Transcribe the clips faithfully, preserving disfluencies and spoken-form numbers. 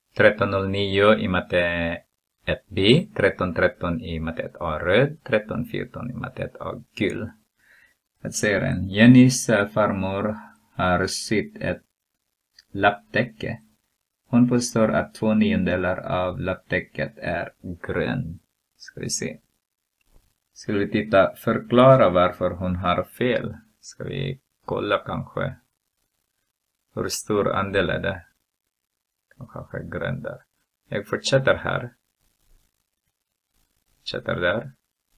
tretton noll nio i matte ett B, tretton tretton i matte ett A röd, tretton fjorton i matte ett A gul. Att se den. Jennys farmor har sytt ett lapptäcke. Hon påstår att två niondelar av lapptäcket är grön. Ska vi se. Ska vi titta, förklara varför hon har fel. Ska vi kolla kanske hur stor andel är det. Kanske grön där. Jag fortsätter här. Fortsätter där.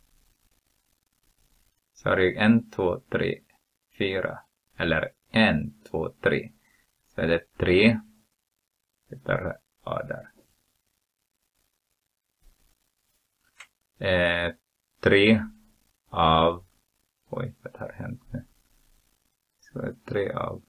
Så har jag en, två, tre, fyra. Eller en, två, tre. Så är det tre. Hittar A där. Eh, tre av... Oj, vad har hänt nu? Så är det tre av...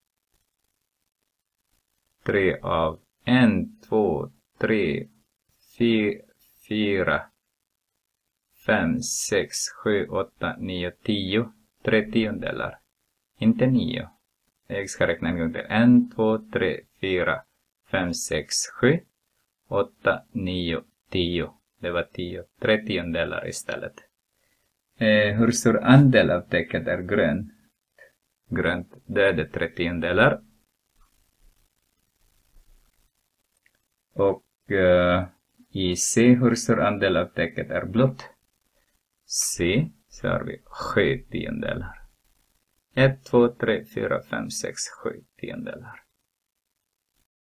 Tre av en, två, tre, fyra, fyra, fem, sex, sju, åtta, nio, tio. Tre tiondelar. Inte nio. Jag ska räkna en gång till. En, två, tre, fyra, fem, sex, sju, åtta, nio, tio. Det var tio. Tre tiondelar istället. Eh, hur stor andel av täcket är grön? Grönt, det är det tre tiondelar. Och eh, i C, hur stor andel av täcket är blått? C, så har vi sju tiondelar. ett, två, tre, fyra, fem, sex, sju tiondelar.